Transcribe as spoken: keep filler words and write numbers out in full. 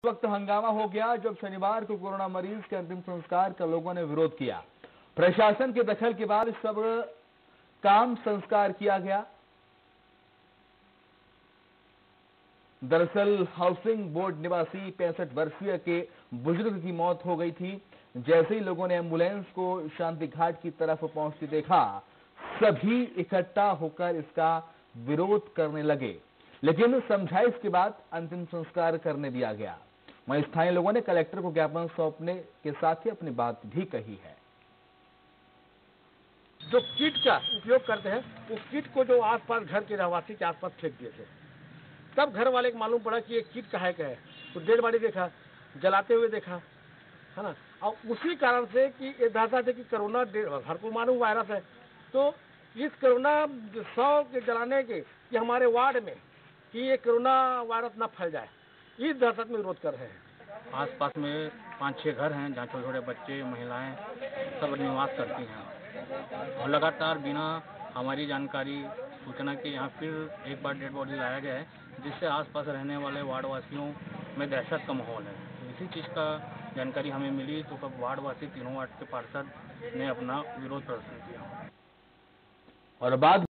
वक्त हंगामा हो गया जब शनिवार को कोरोना मरीज के अंतिम संस्कार का लोगों ने विरोध किया। प्रशासन के दखल के बाद सब काम संस्कार किया गया। दरअसल हाउसिंग बोर्ड निवासी पैंसठ वर्षीय के बुजुर्ग की मौत हो गई थी। जैसे ही लोगों ने एम्बुलेंस को शांति घाट की तरफ पहुंचते देखा, सभी इकट्ठा होकर इसका विरोध करने लगे, लेकिन समझाइश के बाद अंतिम संस्कार करने दिया गया। वहीं स्थानीय लोगों ने कलेक्टर को ज्ञापन सौंपने के साथ ही अपनी बात भी कही है। जो किट का उपयोग करते हैं, उस किट को जो आसपास घर के रहवासी के आसपास फेंक दिए थे, तब घर वाले को मालूम पड़ा कि ये किट काहे का है। तो डेड बॉडी देखा, जलाते हुए देखा, है ना। और उसी कारण से कि ये दादा थे कि कोरोना हर को मालूम वायरस है, तो इस कोरोना सौ के जलाने के कि हमारे वार्ड में कि ये कोरोना वायरस ना फैल जाए, इस दहशत में विरोध कर रहे हैं। आसपास में पाँच छह घर हैं जहाँ छोटे छोटे बच्चे, महिलाएं सब निवास करती हैं और लगातार बिना हमारी जानकारी, सूचना के यहाँ फिर एक बार डेड बॉडी लाया गया है, जिससे आसपास रहने वाले वार्ड वासियों में दहशत का माहौल है। इसी चीज़ का जानकारी हमें मिली तो सब वार्ड वासी, तीनों वार्ड के पार्षद ने अपना विरोध प्रदर्शन किया। और बाद